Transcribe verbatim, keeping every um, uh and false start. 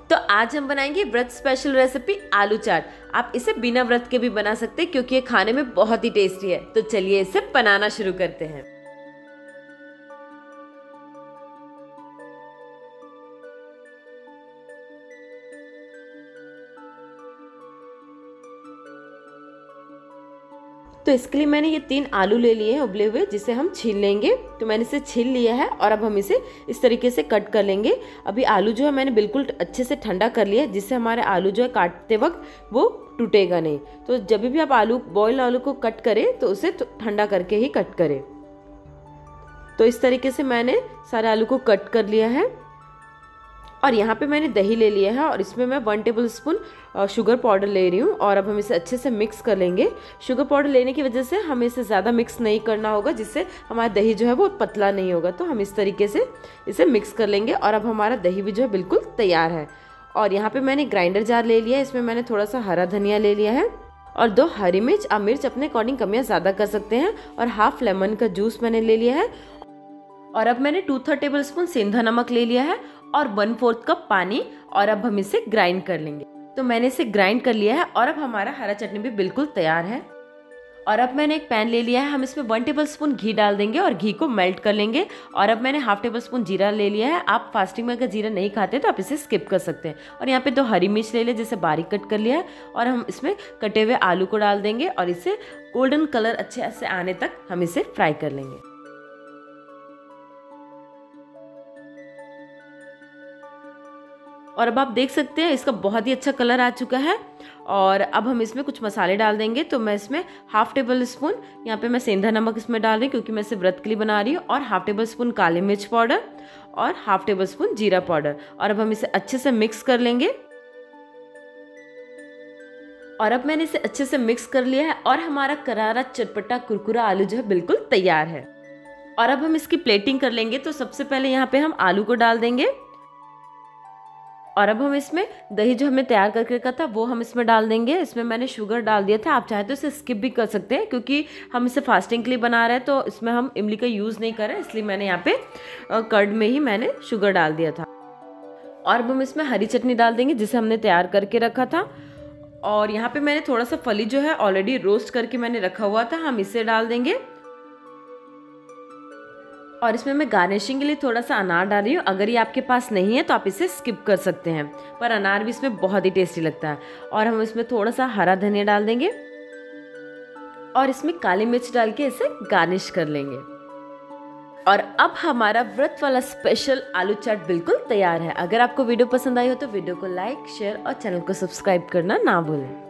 तो आज हम बनाएंगे व्रत स्पेशल रेसिपी आलू चाट। आप इसे बिना व्रत के भी बना सकते हैं क्योंकि ये खाने में बहुत ही टेस्टी है। तो चलिए इसे बनाना शुरू करते हैं। तो इसके लिए मैंने ये तीन आलू ले लिए हैं उबले हुए, जिसे हम छील लेंगे। तो मैंने इसे छील लिया है और अब हम इसे इस तरीके से कट कर लेंगे। अभी आलू जो है मैंने बिल्कुल अच्छे से ठंडा कर लिया है, जिससे हमारे आलू जो है काटते वक्त वो टूटेगा नहीं। तो जब भी आप आलू बॉयल आलू को कट करें तो उसे ठंडा करके ही कट करें। तो इस तरीके से मैंने सारे आलू को कट कर लिया है। और यहाँ पे मैंने दही ले लिया है और इसमें मैं one tablespoon sugar powder ले रही हूँ और अब हम इसे अच्छे से मिक्स कर लेंगे। शुगर पाउडर लेने की वजह से हमें इसे ज़्यादा मिक्स नहीं करना होगा, जिससे हमारा दही जो है वो पतला नहीं होगा। तो हम इस तरीके से इसे मिक्स कर लेंगे और अब हमारा दही भी जो है बिल्कुल तैयार है। और यहाँ पर मैंने ग्राइंडर जार ले लिया है, इसमें मैंने थोड़ा सा हरा धनिया ले लिया है और दो हरी मिर्च। आप मिर्च अपने अकॉर्डिंग कमियाँ ज़्यादा कर सकते हैं। और हाफ लेमन का जूस मैंने ले लिया है। और अब मैंने टू थर्ड टेबल स्पून सेंधा नमक ले लिया है और वन फोर्थ कप पानी। और अब हम इसे ग्राइंड कर लेंगे। तो मैंने इसे ग्राइंड कर लिया है और अब हमारा हरा चटनी भी बिल्कुल तैयार है। और अब मैंने एक पैन ले लिया है, हम इसमें वन टेबल स्पून घी डाल देंगे और घी को मेल्ट कर लेंगे। और अब मैंने हाफ टेबल स्पून जीरा ले लिया है। आप फास्टिंग में अगर जीरा नहीं खाते तो आप इसे स्किप कर सकते हैं। और यहाँ पे दो हरी मिर्च ले लिया जिसे बारीक कट कर लिया है और हम इसमें कटे हुए आलू को डाल देंगे और इसे गोल्डन कलर अच्छे से आने तक हम इसे फ्राई कर लेंगे। और अब आप देख सकते हैं इसका बहुत ही अच्छा कलर आ चुका है। और अब हम इसमें कुछ मसाले डाल देंगे। तो मैं इसमें हाफ टेबल स्पून यहाँ पे मैं सेंधा नमक इसमें डाल रही हूँ क्योंकि मैं इसे व्रत के लिए बना रही हूँ। और हाफ टेबल स्पून काली मिर्च पाउडर और हाफ टेबल स्पून जीरा पाउडर। और अब हम इसे अच्छे से मिक्स कर लेंगे। और अब मैंने इसे अच्छे से मिक्स कर लिया है और हमारा करारा चटपटा कुरकुरा आलू जो है बिल्कुल तैयार है। और अब हम इसकी प्लेटिंग कर लेंगे। तो सबसे पहले यहाँ पे हम आलू को डाल देंगे और अब हम इसमें दही जो हमने तैयार करके रखा था वो हम इसमें डाल देंगे। इसमें मैंने शुगर डाल दिया था, आप चाहे तो इसे स्किप भी कर सकते हैं क्योंकि हम इसे फास्टिंग के लिए बना रहे हैं। तो इसमें हम इमली का यूज़ नहीं कर रहे हैं, इसलिए मैंने यहाँ पे कर्ड में ही मैंने शुगर डाल दिया था। और अब हम इसमें हरी चटनी डाल देंगे जिसे हमने तैयार करके रखा था। और यहाँ पे मैंने थोड़ा सा फली जो है ऑलरेडी रोस्ट करके मैंने रखा हुआ था, हम इसे डाल देंगे। और इसमें मैं गार्निशिंग के लिए थोड़ा सा अनार डाल रही हूँ। अगर ये आपके पास नहीं है तो आप इसे स्किप कर सकते हैं, पर अनार भी इसमें बहुत ही टेस्टी लगता है। और हम इसमें थोड़ा सा हरा धनिया डाल देंगे और इसमें काली मिर्च डाल के इसे गार्निश कर लेंगे। और अब हमारा व्रत वाला स्पेशल आलू चाट बिल्कुल तैयार है। अगर आपको वीडियो पसंद आई हो तो वीडियो को लाइक, शेयर और चैनल को सब्सक्राइब करना ना भूलें।